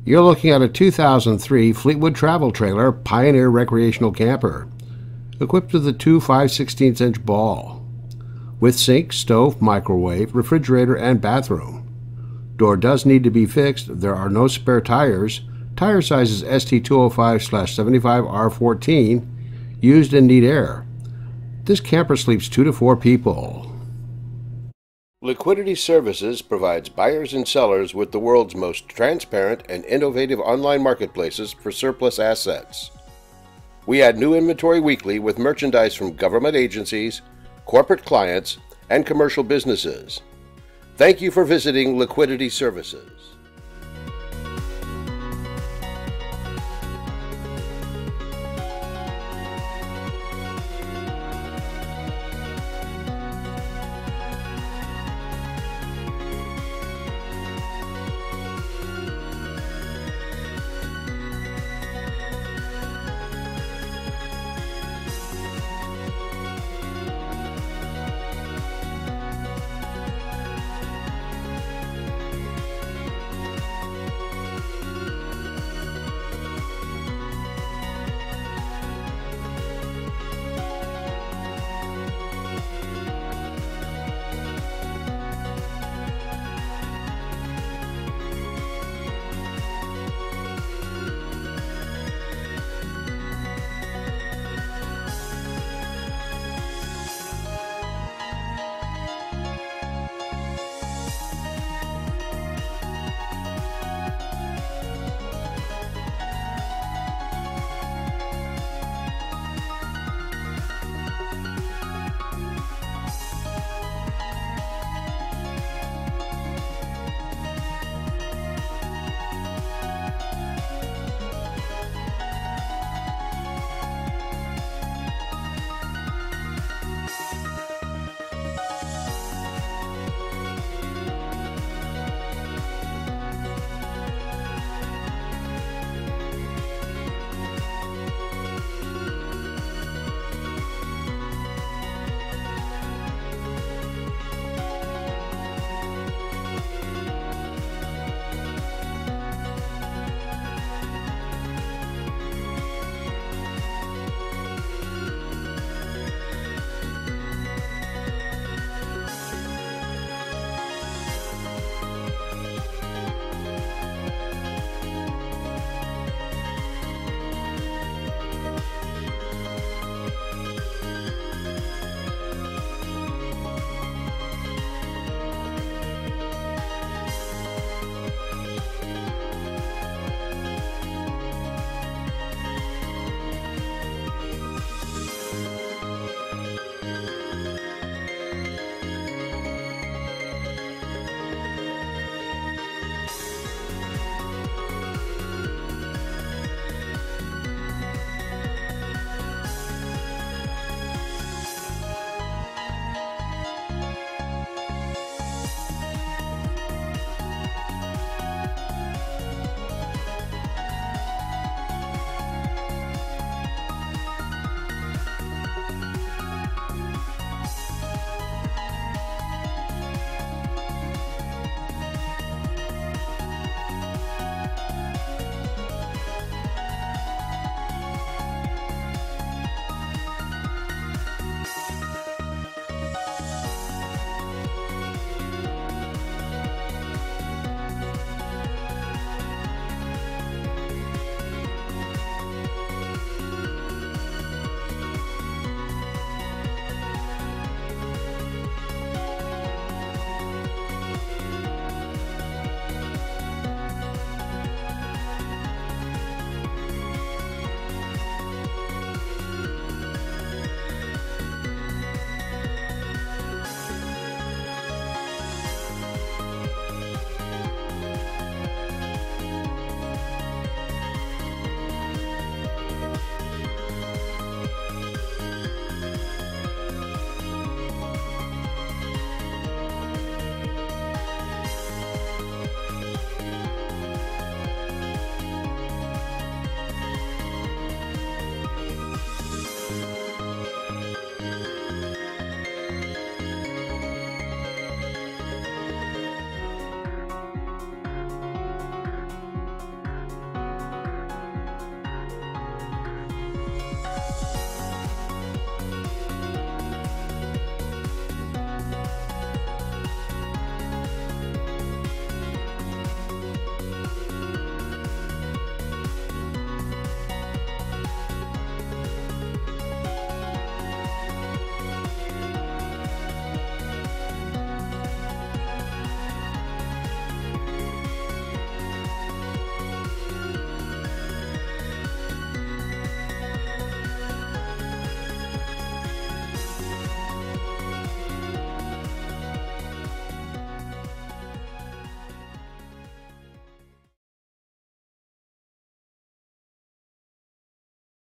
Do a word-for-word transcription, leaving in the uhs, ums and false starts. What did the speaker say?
You're looking at a two thousand three Fleetwood travel trailer Pioneer Recreational Camper, equipped with a two five sixteenths inch ball, with sink, stove, microwave, refrigerator, and bathroom. Door does need to be fixed. There are no spare tires. Tire size is S T two oh five seventy-five R fourteen, used and need air. This camper sleeps two to four people. Liquidity Services provides buyers and sellers with the world's most transparent and innovative online marketplaces for surplus assets. We add new inventory weekly with merchandise from government agencies, corporate clients, and commercial businesses. Thank you for visiting Liquidity Services.